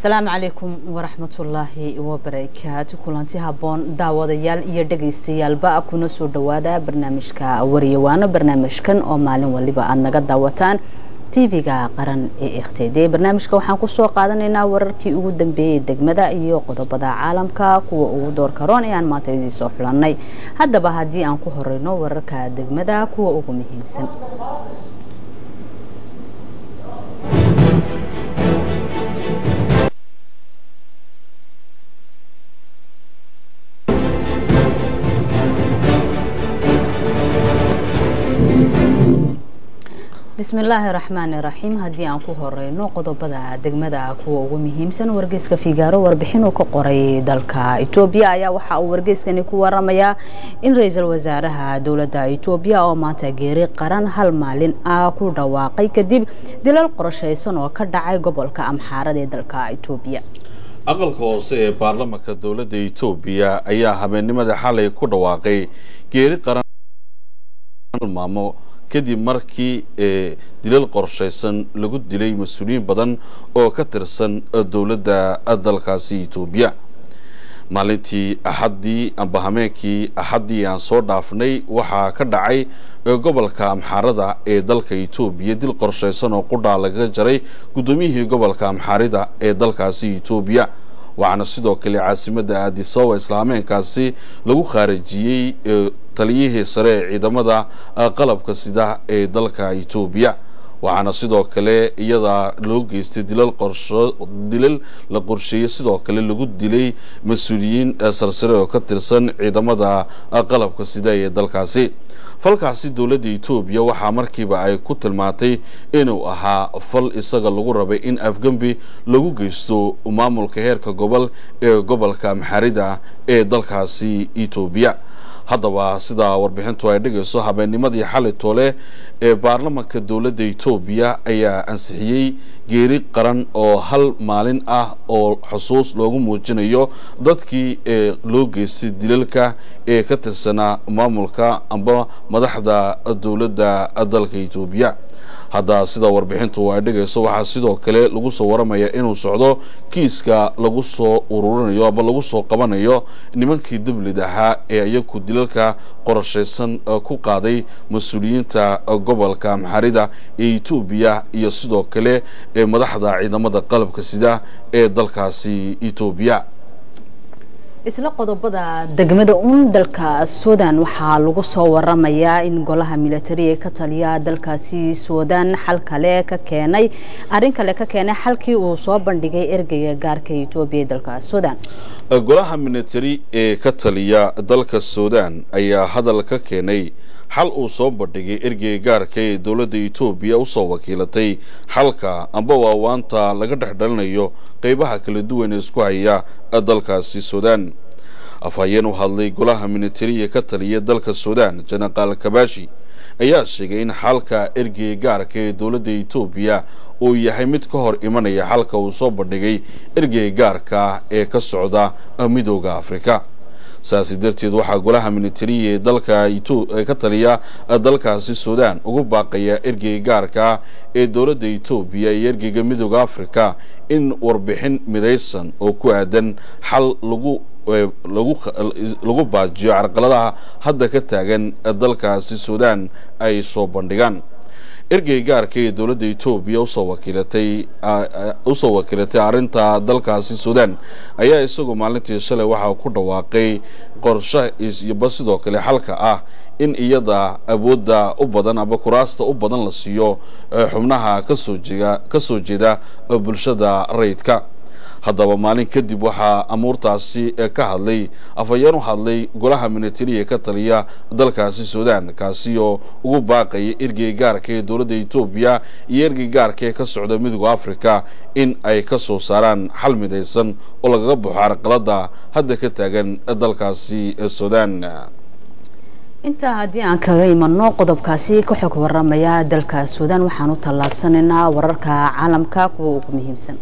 السلام عليكم ورحمة الله وبركاته. كلانتي هابون داوديال iyo dhageystayaal ba kuna soo dhawaada barnaamijka wariyawaana barnaamijkan oo maalin waliba aad naga daawataan TV-ga qaran ee XTD. barnaamijka waxaan ku soo qaadanaynaa wararkii ugu dambeeyay degmada iyo qodobada caalamka kuwa ugu doorka roon ee aan maanta idin soo xulanay. haddaba haddii aan ku horeyno wararka degmada kuwa ugu muhiimsan. بسم الله الرحمن الرحيم. هدي aan ku horeyno qodobada degmada kuwa ugu muhiimsan wargeyska Figaro warbixin oo ka qoray dalka Itoobiya ayaa waxa uu wargeyskani ku waramaya in ra'iisul wasaaraha dawladda Itoobiya oo maanta geeri qaran hal maalin ku dhawaaqay kadib dilal qorsheysan oo ka dhacay gobolka Amxaarada ee dalka Itoobiya. aqalka hoose ee baarlamaanka dawladda Itoobiya ayaa habeenimada xalay ku dhawaaqay geeri qaran maamo kadib markii dilal qorsheysan lagu dilay mas'uuliyiin badan oo ka tirsan dawladda dalkaasi Itoobiya. maalintii axadii amba habeenkii axadii aan soo dhaafnay waxa ka dhacay gobolka Amxaarada ee dalka Itoobiya dil qorsheysan oo qudhaa laga jaray gudoomiyihii gobolka Amxaarada ee dalkaasi Itoobiya. waxaana sidoo kale caasimadda Addis Ababa islaameenkaasi lagu khaarijiyay taliyihii sare ee ciidamada qalabka sida ee dalka Itoobiya. waxaana sidoo kale iyada loo geystay dilal la qorsheeyay sidoo kale lagu dilay mas'uuliyiin sarsare oo ka tirsan ciidamada qalabka sida ee dalkaasi. falkaasi dawladda Itoobiya waxa markiiba ay ku tilmaantay inuu ahaa fal isaga lagu rabay in afgambi lagu geysto maamulka heerka gobol ee gobolka Amxaarada ee dalkaasi Itoobiya. haddaba sida warbixintu ay dhigayso habeennimadii xalay toole ee baarlamaanka dawladda Itoobiya ayaa ansixiyay geeri qaran oo hal maalin ah oo xusuus loogu muujinayo dadkii loo geystay dilalka ee ka tirsanaa maamulka amba madaxda dawladda dalka Itoobiya. hadda sida warbixintu ay dhigayso waxa sidoo kale lagu soo waramaya inuu socdo kiiska lagu soo ururinayo aba lagu soo qabanayo nimankii dawladda ahaa ee iyagu dilalka qorsheysan ku qaaday mas'uuliyiinta gobolka Amxaarada ee Itoobiya iyo sidoo kale madaxda ciidamada qalabka sida ee dalkaasi Itoobiya. isla qodobada degmada dalka Suudaan waxa lagu soo waramayaa in golaha military ka taliya dalkaasi Suudaan xal kale ka keenay xalkii uu soo bandhigay ergeyga gaarka Itoobiya dalka Suudaan. golaha military ee ka taliya dalka Suudaan ayaa hadal ka keenay xal uu soo bandhigay ergeyga gaarka ee dawladda Itoobiya u soo wakiilatay xalka amba waawaanta laga dhaxdhalinayo qaybaha kala duwan ee isku haya dalkaasi Suudaan. afhayeen u hadlay golaha military ee ka taliya dalka Suudaan Janaqal Kabashi ayaa sheegay in xalka ergeyga gaarka ee dawladda Itoobiya uu yahay mid ka hor imanaya xalka uu soo bandhigay ergeyga gaarka ee ka socda midowga Afrika. saasi darteed waxaa golaha military ee dalka ka taliya dalkaasi Suudaan ugu baaqaya ergeyga gaarka ee dawladda Itoobiya iyo ergeyga midowga Afrika in warbixin midaysan oo ku aadan xal lagu baajiyo carqaladaha hadda ka taagan dalkaasi Suudaan ay soo bandhigaan. ergeyga gaarka ee dawladda Itoobiya usoo wakiilatay arinta dalkaasi Suudaan ayaa isagoo maalintii shalay waxa ku dhawaaqay qorshe iyo sidoo kale xalka ah in iyada awoodda u badan aba kuraasta u badan la siiyo xubnaha ka soo jeeda bulshada rayidka. haddaba maalin kadib waxaa amuurtaasi ka hadlay afhayeen u hadlay golaha military ee ka taliya dalkaasi Suudaan kaasi oo ugu baaqay ergeyga gaarka ee dawladda Itoobiya iyo ergeyga gaarka ee ka socda midowga Afrika in ay ka soo saaraan xal midaysan oo lagaga baxo carqalada hadda ka taagan dalkaasi Suudaan. inta haddii aan kaga imanno qodobkaasi ka xog waramaya dalka Suudaan waxaan u tallaabsanaynaa wararka caalamka kuwa ugu muhiimsan.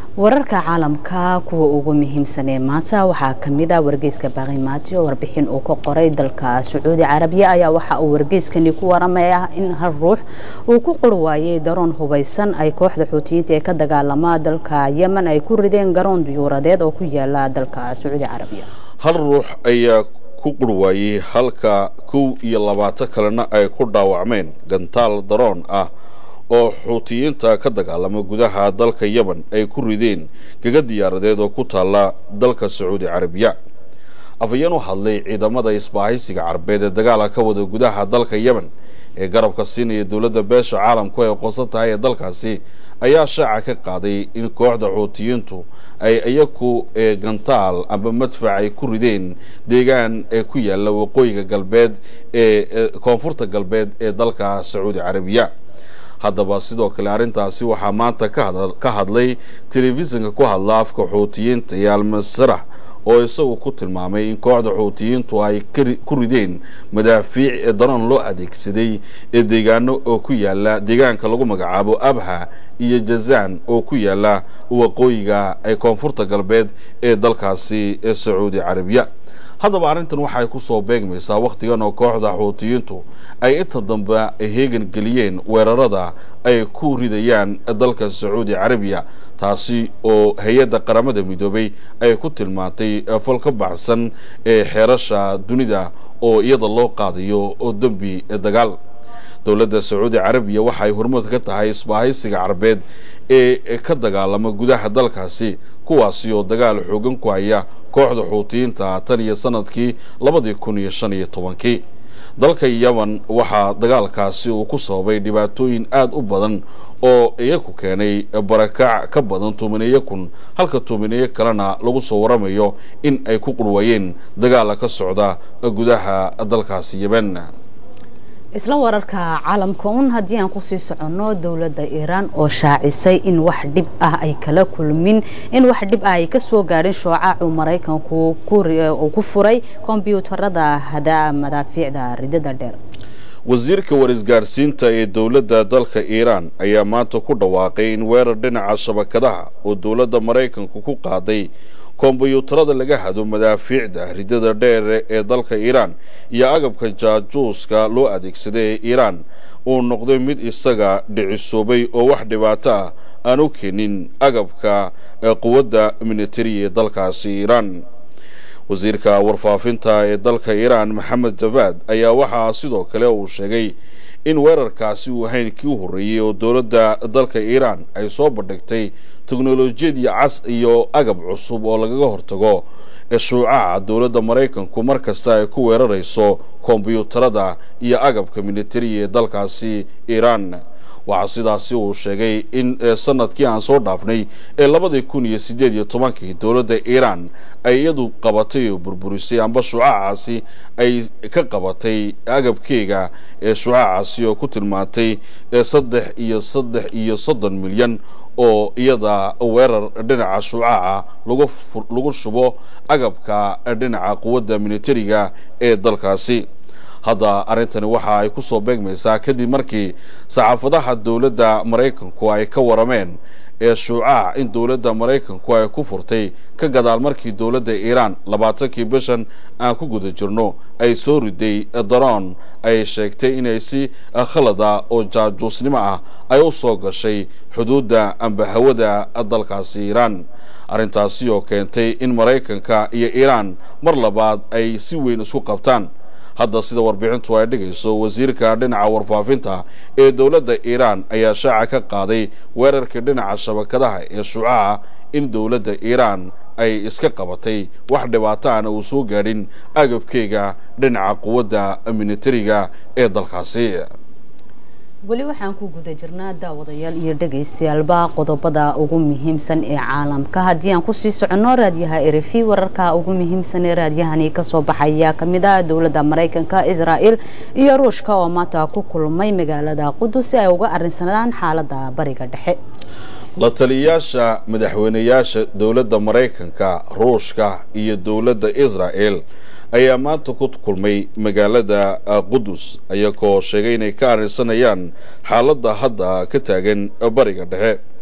wararka caalamka kuwa ugu muhiimsan ee maanta waxaa kamid ah wargeyska Baaqimaati oo warbixin uu ka qoray dalka Sacuudi Carabiya ayaa waxa uu wargeyskani ku waramaya in hal ruux uu ku qorwaayay daroon hubeysan ay kooxda Xuutiyiinta ee ka dagaalama dalka Yemen ay ku rideen garoon diyuuradeed oo ku yaala dalka Sacuudi Carabiya. hal ruux ayaa ku qorwaayay halka 22 kalena ay ku dhaawacmeen gantaal daroon ah oo Xuutiyiinta ka dagaalama gudaha dalka Yemen ay ku rideen gaga diyaaradeed oo ku taala dalka Sacuudi Carabiya. afayeen u hadlay ciidamada isbaahaysiga Carbeed ee dagaalka ka wada gudaha dalka Yemen ee garabka siinaya dawladda beesha caalamku ee qorsatahay dalkaasi ayaa shaaca ka qaaday in kooxda Xuutiyiintu ay ayaku gantaal amba madfac ay ku rideen deegaan ee ku yaala waqooyiga galbeed ee koonfurta galbeed ee dalka Sacuudi Carabiya. haddaba sidoo kale arintaasi waxaa maanta ka hadlay telefishinka ku hadla afka Xuutiyiinta ee Al-Masrah oo isagu ku tilmaamay in kooxda Xuutiyiintu ay ku rideen madaafiic daroon loo adeegsaday ee deegaano oo ku yaala deegaanka lagu magacaabo Abha iyo Jazaan oo ku yaala waqooyiga ee koonfurta galbeed ee dalkaasi ee Sacuudi Carabiya. haddaba arintan waxay ku soo beegmaysaa waqtigan oo kooxda Xuutiyiintu ay inta dambe heegan geliyeen weerarada ay ku ridayaan dalka Sacuudi Carabiya taasi oo hay'adda qaramada midoobay ay ku tilmaantay falka baxsan ee xeerasha dunida oo iyada loo qaadayo oo dambi dagaal. dawladda Sacuudi Carabiya waxay hormud ka tahay isbaahaysiga Carbeed ee ka dagaalama gudaha dalkaasi kuwaasi oo dagaal xoogan ku haya kooxda Xuutiyiinta tan iyo sanadkii 2015. dalka Yemen waxaa dagaalkaasi uu ku sababay dhibaatooyin aad u badan oo iyagu keenay barakac ka badan 10,000 halka 10,000 kalena lagu soo waramayo in ay ku qurwayeen dagaal ka socda gudaha dalkaasi Yemen. isla wararka caalamka hadii aan ku sii socono dawladda Iran oo shaacisay in wax dhib ah ay kala kulmin in wax dhib ah ay ka soo gaareen shuucaca Mareykanku ku furay kombiyuutarada hada madaafiicda ridada dheer. wasiirka warisgaarsiinta ee dawladda dalka Iran ayaa maanta ku dhawaaqay in weerar dhinaca shabakadaha oo dawladda Mareykanku ku qaaday kombiyuutarada laga hado madaafiicda ridada dheer ee dalka Iran iyo agabka jaajuuska loo adeegsaday Iran uu noqday mid isaga dhicisoobay oo wax dhibaato ah aan u keenin agabka quwadda military ee dalkaasi Iran. wasiirka warfaafinta ee dalka Iran Mohammad Javad ayaa waxa sidoo kale uu sheegay in weerarkaasi uu ahayn kii horeeyay oo dawladda dalka Iran ay soo bandhigtay teknolojiyad cas iyo agab cusub oo lagaga hortago shuucaca dawladda Mareykanku markasta ay ku weerarayso kombiyuutarada iyo agabka military ee dalkaasi Iran. waxa sidaasi uu sheegay in sanadkii aan soo dhaafnay ee 2018 dawladda Iran ay iyadu qabatay oo burburisay amba shuucacaasi ay ka qabatay agabkeega ee shuucacaasi oo ku tilmaantay 3.3 milyan oo iyada weerar dhinaca shuucaca lagu shubo agabka dhinaca quwadda militariga ee dalkaasi. hadda arintani waxa ay ku soo beegmaysaa kadib markii saxaafadaha dawladda Mareykanku ay ka warameen ee shuucaca in dawladda Mareykanku ay ku furtay ka gadaal markii dawladda Iran 20 bishan aan ku guda jirno ay soo riday daroon ay sheegtay inay si khalada oo jaajuusnimo ah ay u soo gashay xuduudda amba hawada dalkaasi Iran. arintaasi oo keentay in Mareykanka iyo Iran mar labaad ay si weyn isku qabtaan. hadda sida warbixintu ay dhigayso wasiirka dhinaca warfaafinta ee dawladda Iran ayaa shaaca ka qaaday weerarka dhinaca shabakadaha ee shuucaca in dawladda Iran ay iska qabatay wax dhibaato aan uu soo gaarin agabkeega dhinaca quwadda militariga ee dalkaasi. wali waxaan ku guda jirnaa daawadayaal iyo dhageystayaalba qodobada ugu muhiimsan ee caalamka hadii aan ku sii socono raadiyaha RFI wararka ugu muhiimsan ee raadiyahani ka soo baxaya kamida dawladda Mareykanka Israel iyo Ruushka oo maanta ku kulmay magaalada Qudus si ay uga arrinsanadaan xaaladda bariga dhexe. la taliyaasha madaxweynayaasha dawladda Mareykanka Ruushka iyo dawladda Israel ayaa maanta ku kulmay magaalada Qudus ayagoo sheegay inay ka arrinsanayaan xaaladda hadda ka taagan bariga dhexe.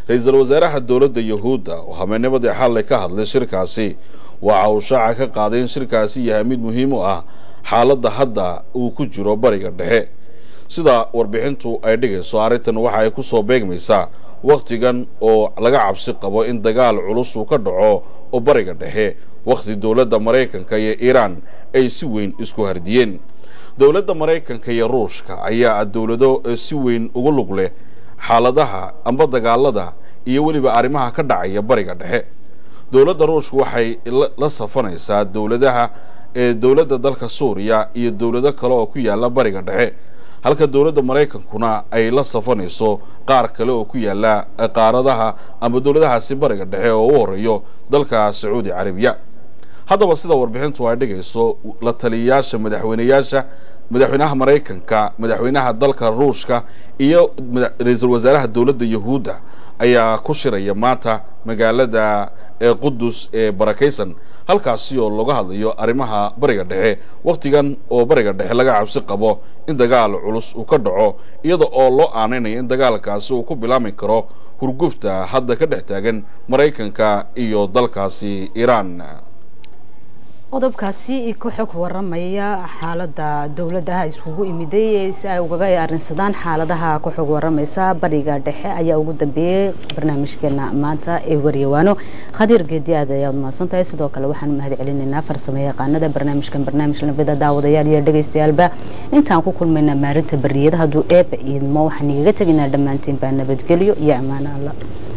ra-iisul wasaaraha dowladda yahuudda oo habeennimadii xalay ka hadlay shirkaasi waxa uu shaaca ka qaaday in shirkaasi yahay mid muhiim u ah xaaladda hadda uu ku jiro bariga dhexe. sida warbixintu ay dhigayso arrintan waxa ay ku soo beegmaysaa waqtigan oo laga cabsi qabo in dagaal culus uu ka dhaco oo bariga dhexe waqti dowladda Mareykanka iyo Iiraan ay si weyn isku hardiyeen. dowladda Mareykanka iyo Ruushka ayaa dowlado si weyn ugu lug leh xaaladaha amba dagaalada iyo waliba arrimaha ka dhacaya bariga dhexe. dowladda Ruushka waxay la safanaysaa dowladda dalka Suuriya iyo dowlado kale oo ku yaala bariga dhexe, halka dowladda Mareykankuna ay la safanayso qaar kale oo ku yaala qaaradaha ama dowladahaasi bariga dhexe oo u horeeyo dalka Sacuudi Carabiya. haddaba sida warbixintu ay dhigayso la taliyayaasha madaxweynaha Mareykanka, madaxweynaha dalka Ruushka iyo ra'iisul wasaaraha dowladda Yahuudda ayaa ku shiraya maanta magaalada Qudus ee barakaysan, halkaasi oo laga hadlayo arrimaha bariga dhexe waqtigan oo bariga dhexe laga cabsi qabo in dagaal culus uu ka dhaco, iyada oo loo aaneynayo in dagaalkaasi uu ku bilaami karo hurgufta hadda ka dhex taagan Mareykanka iyo dalkaasi Iiraan. qodobkaasi ku xog waramaya xaaladda dawladda isugu imiday si ay uga arrinsadaan xaaladaha ku xog waramaysa bariga dhexe ayaa ugu dambeeyay barnaamijkeena maanta ee waryawaano. Khadir Geedi aad ayaad mahadsantahay. sidoo kale waxaan mahad celinaynaa farsamayaqaanada barnaamijkan nabada daawadayaal iyo dhageystayaalba. intaan ku kulmayna maarinta bariyada hadduu eeba idmo waxaan igaga tegaynaa dhammaantiin baa nabadgelyo iyo ammaan Allah.